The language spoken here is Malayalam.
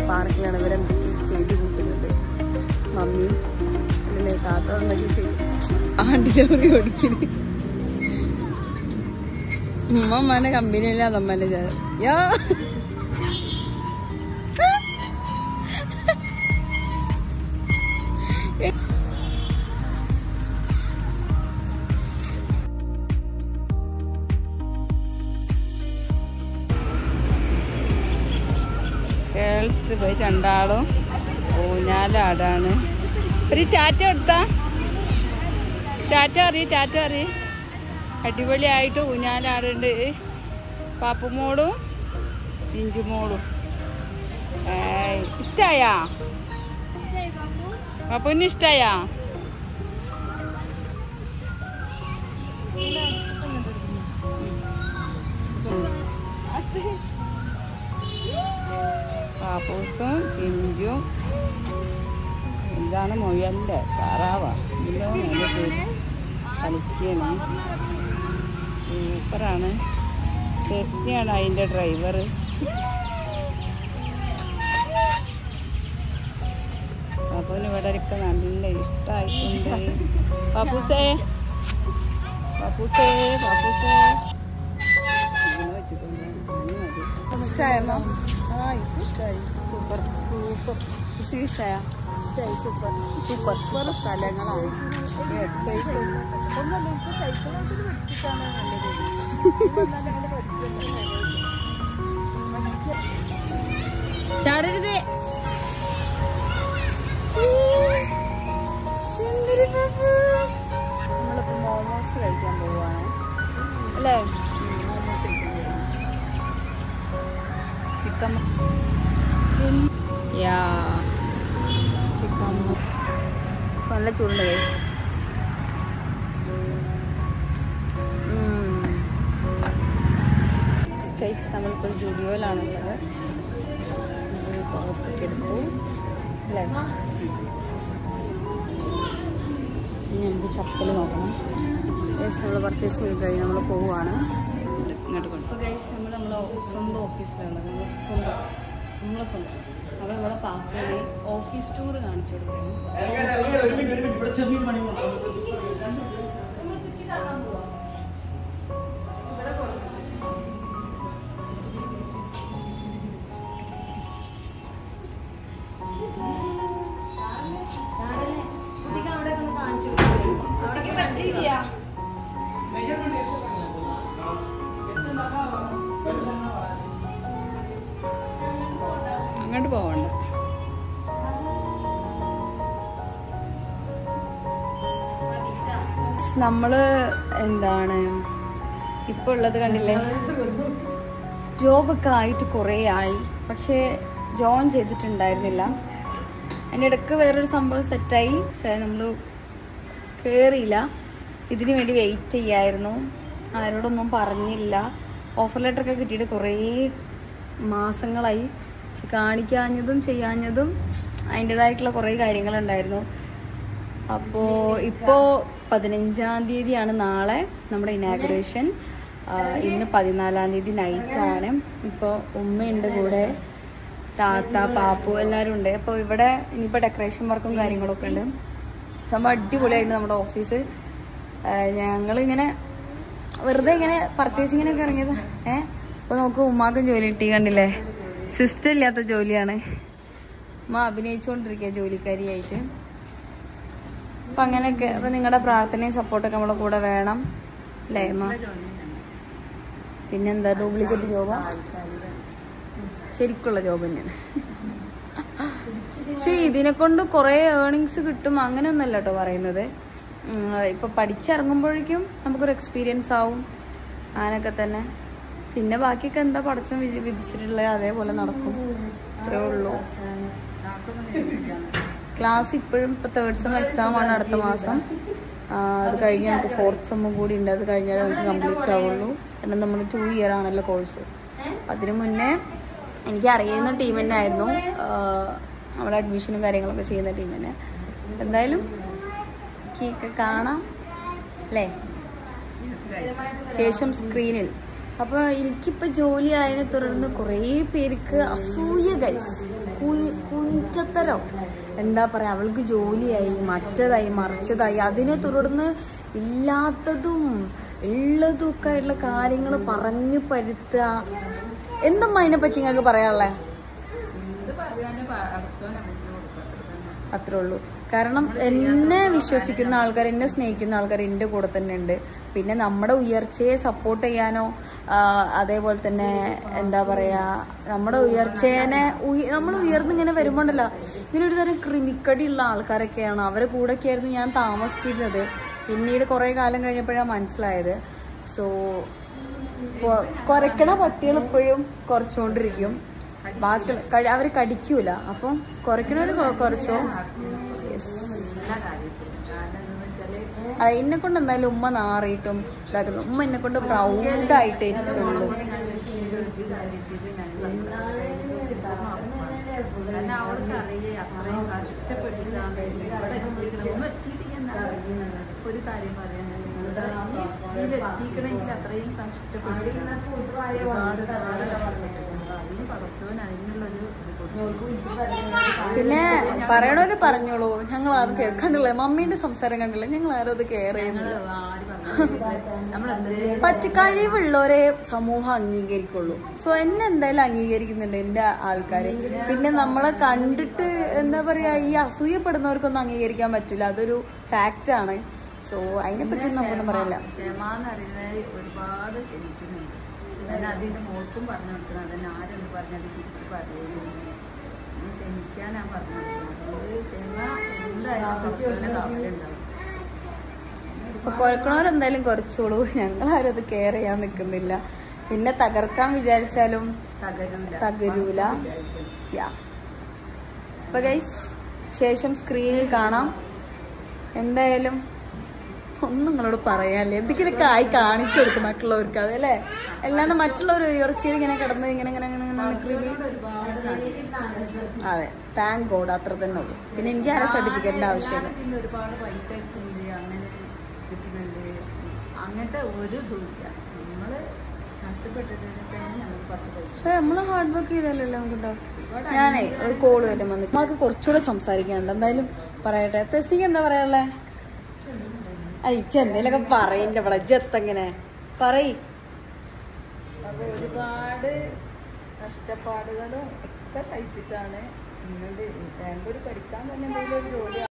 പാർക്കിലാണ് ഇവരെന്തൊക്കെ ചെയ്ത് കൂട്ടുന്നത്. മമ്മിയും അല്ലേ താത്ത എന്തൊക്കെ ചെയ്യും. ആണ്ടിലോറി ഓടിക്കുന്നത് ഉമ്മമാന്റെ കമ്പനിയിലെ അതമ്മന്റെ യാ ഗേൾസ് പോയി രണ്ടാളും ഊഞ്ഞാലാടാണ്. ഒരു ടാറ്റ കൊടുത്താ ടാറ്റ അറിയ അടിപൊളിയായിട്ട് ഊഞ്ഞാലാടുണ്ട് പാപ്പുമോളും ചിഞ്ചുമോളും. ഇഷ്ടായാ പാപ്പുവിന് ഇഷ്ടായാ? പാപ്പൂസും ചിഞ്ചും ഇതാണ് മൊയലിന്റെ താറാവാ കളിക്കണം. സൂപ്പറാണ്. ടെസ്റ്റിയാണ് അതിന്റെ ഡ്രൈവർ. പാപ്പുവിന് ഇവിടെ ഒക്കെ നല്ല ഇഷ്ടമായിട്ടുണ്ട്. പാപ്പൂസേ ഇഷ്ടമായോ? സൂപ്പർ ഇഷ്ടമായോ? സൂപ്പർ സ്ഥലങ്ങളാണ്. ചാടരുത്. നമ്മളിപ്പോ മോമോസ് കഴിക്കാൻ പോവാണ് അല്ലേ? ചിക്കൻ നല്ല ചൂടുണ്ട് ഗൈസ്. നമ്മളിപ്പോൾ സ്റ്റുഡിയോയിലാണുള്ളത്. കോപ്പൊക്കെ എടുത്തു അല്ലേ? ഇനി നമുക്ക് ചപ്പൽ നോക്കണം. ഗൈസ് നമ്മൾ പർച്ചേസ് ചെയ്ത് കഴിഞ്ഞ് നമ്മൾ പോവുകയാണ് ഇങ്ങോട്ട് കൊണ്ട്. അപ്പോൾ ഗൈസ് നമ്മളെ സ്വന്തം ഓഫീസിലുള്ളത്. നമ്മളെ സ്വന്തം. അപ്പോൾ ഇവിടെ പാപ്പനെ ഓഫീസ് ടൂർ കാണിച്ചു കൊടുക്കുന്നു. ചുറ്റി കാണാൻ പോവാം. അങ്ങോട്ട് പോവണ്ട. നമ്മള് എന്താണ് ഇപ്പൊ ഉള്ളത് കണ്ടില്ലേ? ജോബൊക്കെ ആയിട്ട് കുറേ ആയി, പക്ഷെ ജോയിൻ ചെയ്തിട്ടുണ്ടായിരുന്നില്ല. അതിൻ്റെ ഇടയ്ക്ക് വേറൊരു സംഭവം സെറ്റായി, പക്ഷെ നമ്മൾ കയറിയില്ല. ഇതിനു വേണ്ടി വെയിറ്റ് ചെയ്യായിരുന്നു. ആരോടൊന്നും പറഞ്ഞില്ല. ഓഫർ ലെറ്ററൊക്കെ കിട്ടിയിട്ട് കുറേ മാസങ്ങളായി, പക്ഷെ കാണിക്കാഞ്ഞതും ചെയ്യാഞ്ഞതും അതിൻ്റെതായിട്ടുള്ള കുറേ കാര്യങ്ങളുണ്ടായിരുന്നു. അപ്പോൾ ഇപ്പോൾ 15-ാം തീയതിയാണ് നാളെ നമ്മുടെ ഇനാഗുറേഷൻ. ഇന്ന് 14-ാം തീയതി നൈറ്റാണ്. ഇപ്പോൾ ഉമ്മയുണ്ട് കൂടെ, താത്ത, പാപ്പു എല്ലാവരും ഉണ്ട്. അപ്പോൾ ഇവിടെ ഇനിയിപ്പോൾ ഡെക്കറേഷൻ വർക്കും കാര്യങ്ങളൊക്കെ ഉണ്ട്. സംഭവം അടിപൊളിയായിരുന്നു നമ്മുടെ ഓഫീസ്. ഞങ്ങളിങ്ങനെ വെറുതെ ഇങ്ങനെ പർച്ചേസിങ്ങിനൊക്കെ ഇറങ്ങിയത്. അപ്പോൾ നമുക്ക് ഉമ്മാക്കും ജോലി കിട്ടി. കണ്ടില്ലേ? സിസ്റ്റം ഇല്ലാത്ത ജോലിയാണ്. ഉമ്മ അഭിനയിച്ചുകൊണ്ടിരിക്കുക ജോലിക്കാരിയായിട്ട്. അപ്പം അങ്ങനെയൊക്കെ. അപ്പം നിങ്ങളുടെ പ്രാർത്ഥനയും സപ്പോർട്ടൊക്കെ നമ്മളെ കൂടെ വേണം അല്ലേ അമ്മ? പിന്നെന്താ, ഡ്യൂപ്ലിക്കേറ്റ് ജോബാ? ശരിക്കുള്ള ജോബ് തന്നെയാണ്. പക്ഷെ ഇതിനെ കൊണ്ട് കുറേ ഏർണിങ്സ് കിട്ടും അങ്ങനെയൊന്നല്ല കേട്ടോ പറയുന്നത്. ഇപ്പം പഠിച്ചിറങ്ങുമ്പോഴേക്കും നമുക്കൊരു എക്സ്പീരിയൻസ് ആവും, അങ്ങനെയൊക്കെ തന്നെ. പിന്നെ ബാക്കിയൊക്കെ എന്താ പടച്ചോൻ വിധിച്ചിട്ടുള്ളത് അതേപോലെ നടക്കും, അത്രേ ഉള്ളൂ. ക്ലാസ് ഇപ്പോഴും ഇപ്പോൾ 3rd സെം എക്സാമാണ് അടുത്ത മാസം. അത് കഴിഞ്ഞ് നമുക്ക് 4th സെമ്മും കൂടി ഉണ്ട്. അത് കഴിഞ്ഞാൽ നമുക്ക് കംപ്ലീറ്റ് ആവുള്ളൂ. കാരണം നമ്മൾ 2 ഇയർ ആണല്ലോ കോഴ്സ്. അതിന് മുന്നേ എനിക്ക് അറിയുന്ന ടീം തന്നെ ആയിരുന്നു, നമ്മുടെ അഡ്മിഷനും കാര്യങ്ങളൊക്കെ ചെയ്യുന്ന ടീം തന്നെ. എന്തായാലും ഒക്കെ കാണാം അല്ലേ? ശേഷം സ്ക്രീനിൽ അപ്പോൾ എനിക്കിപ്പോൾ ജോലി ആയതിനെ തുടർന്ന് കുറേ പേർക്ക് അസൂയ ഗൈസ്, കുഞ്ചത്തരം. എന്താ പറയുക, അവൾക്ക് ജോലിയായി, മറ്റതായി, മറിച്ചതായി, അതിനെ തുടർന്ന് ഇല്ലാത്തതും ഉള്ളതും ഒക്കെ ആയിട്ടുള്ള കാര്യങ്ങൾ പറഞ്ഞു പരുത്തുക. എന്തമ്മ അതിനെപ്പറ്റി നിങ്ങൾക്ക് പറയാനുള്ളത്? അത്രേ ഉള്ളൂ. കാരണം എന്നെ വിശ്വസിക്കുന്ന ആൾക്കാർ, എന്നെ സ്നേഹിക്കുന്ന ആൾക്കാർ എൻ്റെ കൂടെ തന്നെ ഉണ്ട്. പിന്നെ നമ്മുടെ ഉയർച്ചയെ സപ്പോർട്ട് ചെയ്യാനോ അതേപോലെ തന്നെ എന്താ പറയുക, നമ്മുടെ ഉയർച്ചേനെ നമ്മൾ ഉയർന്നിങ്ങനെ വരുമ്പോണ്ടല്ലോ, ഇങ്ങനെ ഒരു തരം ക്രിമിക്കടിയുള്ള ആൾക്കാരൊക്കെയാണ്. അവരെ കൂടെയൊക്കെ ആയിരുന്നു ഞാൻ താമസിച്ചിരുന്നത്. പിന്നീട് കുറേ കാലം കഴിഞ്ഞപ്പോഴാണ് മനസ്സിലായത്. സോ കുറയ്ക്കണ പട്ടികൾ ഇപ്പോഴും കുറച്ചുകൊണ്ടിരിക്കും, ബാക്കി അവർ കടിക്കൂല. അപ്പം കുറയ്ക്കണവർ കുറച്ചോ. എന്നെ കൊണ്ട് എന്തായാലും ഉമ്മ നാറിയിട്ടും ഇതാക്കുന്നു. ഉമ്മ എന്നെ കൊണ്ട് പ്രൗഡായിട്ട് ഇട്ടുള്ളൂ. കാരണം അവൾക്ക് അറിയേ അത്രയും കഷ്ടപ്പെട്ടിട്ടാണ് ഇവിടെ ഒരു കാര്യം പറയുന്നത്. ഇവിടെ എത്തിക്കണമെങ്കിൽ അത്രയും കഷ്ടപ്പെട്ട് ഒരുപാട് കഷ്ടപ്പെട്ടിട്ടുണ്ട്. അതിന് പടച്ചവൻ അതിനുള്ളൊരു പിന്നെ പറയണവര് പറഞ്ഞോളൂ, ഞങ്ങൾ ആരും കേൾക്കണ്ടില്ല. മമ്മീന്റെ സംസാരം കണ്ടില്ല, ഞങ്ങൾ ആരും അത് കെയർ ചെയ്യുന്നത്. കഴിവുള്ളവരെ സമൂഹം അംഗീകരിക്കുള്ളൂ. സോ എന്നെ എന്തായാലും അംഗീകരിക്കുന്നുണ്ട് എൻ്റെ ആൾക്കാര്. പിന്നെ നമ്മളെ കണ്ടിട്ട് എന്താ പറയാ, ഈ അസൂയപ്പെടുന്നവർക്കൊന്നും അംഗീകരിക്കാൻ പറ്റില്ല, അതൊരു ഫാക്റ്റാണ്. സോ അതിനെപ്പറ്റി നമുക്കൊന്നും പറയില്ല. ക്ഷമ എന്ന് പറയുന്നത് ഒരുപാട് ക്ഷമിക്കുന്നുണ്ട്. ഞാൻ അതിൻ്റെ മോൾക്കും പറഞ്ഞു കൊടുക്കണം. അതന്നെ ആരെന്ത് പറഞ്ഞാലും തിരിച്ച് പറയുന്നു, ക്ഷമിക്കാനാ പറഞ്ഞു കൊടുക്കുന്നത്. ക്ഷമ എന്തായാലും കാവലുണ്ടാവും. അപ്പൊ കുറക്കണവരെന്തായാലും കുറച്ചോളൂ, ഞങ്ങളാരും അത് കെയർ ചെയ്യാൻ നിൽക്കുന്നില്ല. പിന്നെ തകർക്കാൻ വിചാരിച്ചാലും തകരൂല. അപ്പൊ ഗൈസ്, ശേഷം സ്ക്രീനിൽ കാണാം. എന്തായാലും ഒന്നും നിങ്ങളോട് പറയാല്ലേ, എന്തെങ്കിലുമൊക്കെ ആയി കാണിച്ചു കൊടുക്കും മറ്റുള്ളവർക്ക്, അതല്ലേ. അല്ലാണ്ട് മറ്റുള്ളവർ ഉയർച്ചയിൽ ഇങ്ങനെ കിടന്ന് ഇങ്ങനെ ഇങ്ങനെ ഇങ്ങനെ ക്രിമി. അതെ, താങ്ക് ഗോഡ്, അത്ര തന്നെ ഉള്ളൂ. പിന്നെ എനിക്ക് ആരെ സർട്ടിഫിക്കറ്റിന്റെ ആവശ്യമില്ല. ഒരുപാട് പൈസ ഉണ്ട്, അങ്ങനെ കിട്ടുന്നുണ്ട്, അങ്ങനത്തെ ഒരു ഇതുമില്ല. നമ്മള് കഷ്ടപ്പെട്ടിട്ട് നമ്മള് ഹാർഡ് വർക്ക് ചെയ്താലല്ലേ നമുക്കുണ്ടാവും. ഞാനേ ഒരു കോള് വരും വന്നിട്ട് നമുക്ക് കുറച്ചുകൂടെ സംസാരിക്കാനുണ്ട്. എന്തായാലും പറയട്ടെ. തെസ്തിക്ക് എന്താ പറയാനുള്ളേ? എന്തേലൊക്കെ പറയണ്ട ഇവിടെ ജെത്തങ്ങനെ പറയ്. അപ്പൊ ഒരുപാട് കഷ്ടപ്പാടുകളും ഒക്കെ സഹിച്ചിട്ടാണ് ഇങ്ങോട്ട് ബാംഗ്ലൂർ പഠിക്കാൻ തന്നെ എന്തെങ്കിലും ഒരു ജോലി